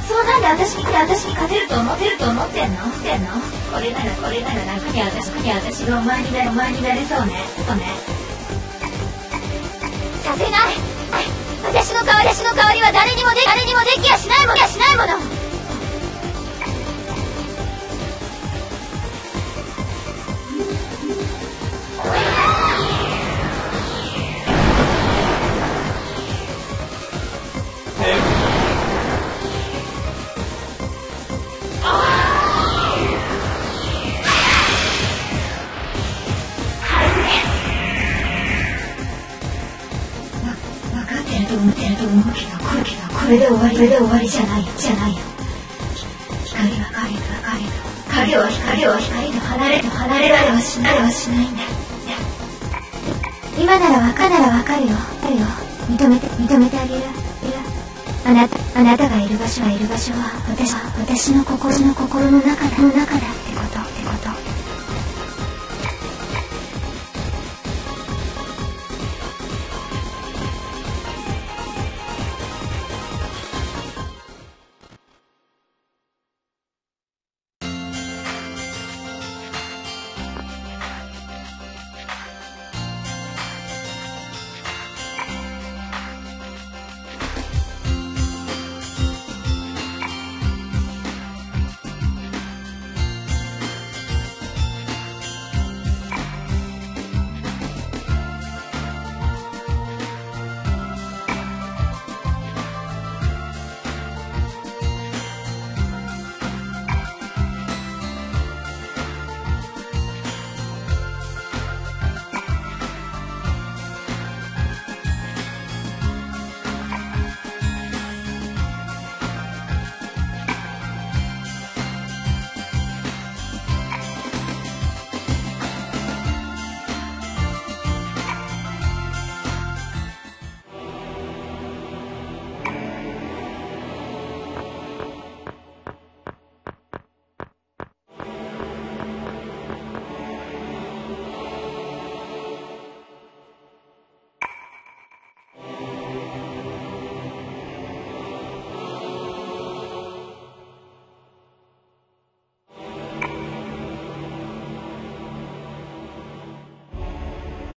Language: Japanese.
そうなんで私に勝てると思ってんの？これなら楽に私がお前になれそうね。させない。私の代わりは誰にもできやしないもの。思うけどこれで終わりじゃないよ。影は光と離れられはしないんだ。今ならわかるよ。認めてあげる。あなたがいる場所は私の心の中だってこと。